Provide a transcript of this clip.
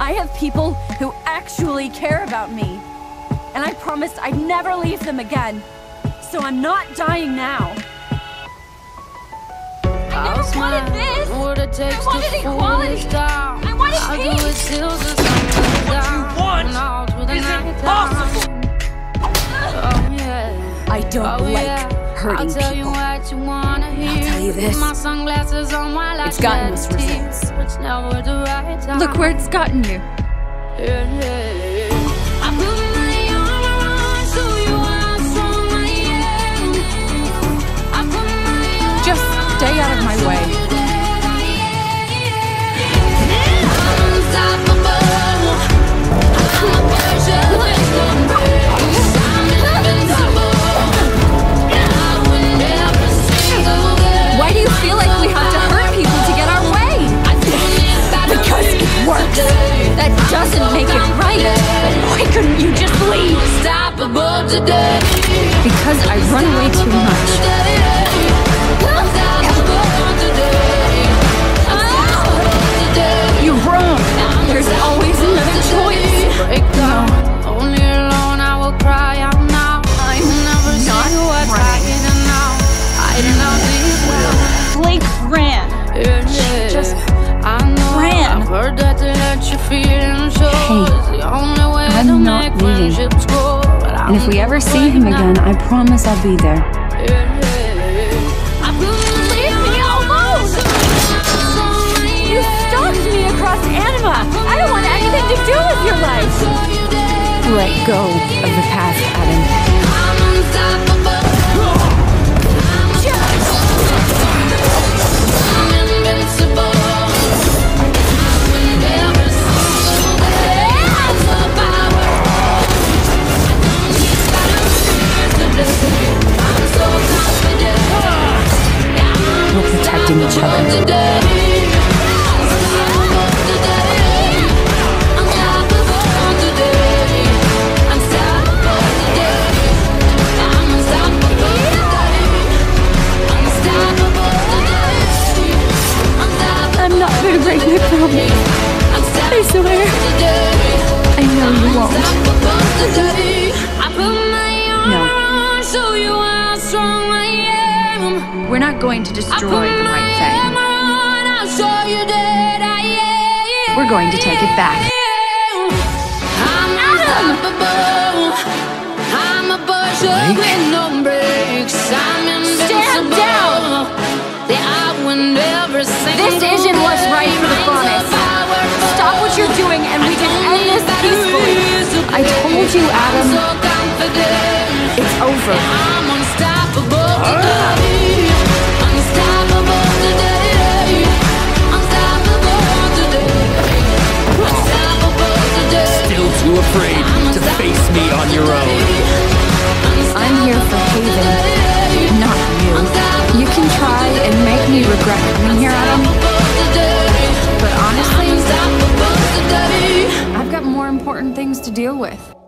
I have people who actually care about me. And I promised I'd never leave them again. So I'm not dying now. I never wanted this! I wanted equality! I wanted peace! What you want is impossible! I don't like hurting people. I'll tell you this. It's gotten us results. Look where it's gotten you. Just stay out of my way. Why do you feel like we have to hurt people to get our way? Because it works. That doesn't make it right. Why couldn't you just leave? Because I run away too much. You're wrong. There's always another choice. No. Only alone I will cry out now. I'm not crying. Blake ran. Just ran. Hey, I'm not leaving. And if we ever see him again, I promise I'll be there. Leave me alone! You stalked me across Anima! I don't want anything to do with your life! Let go of the past, Adam. We're protecting each other. I'm not going to break my promise. I swear. I know you won't. No. We're not going to destroy the right thing. We're going to take it back. Adam! Stand down! This isn't what's right for the promise. Stop what you're doing and we can end this peacefully. I told you, Adam. It's over. Still too afraid to face me on your own. I'm here for Haven, not you. You can try and make me regret coming here, Adam. But honestly, I've got more important things to deal with.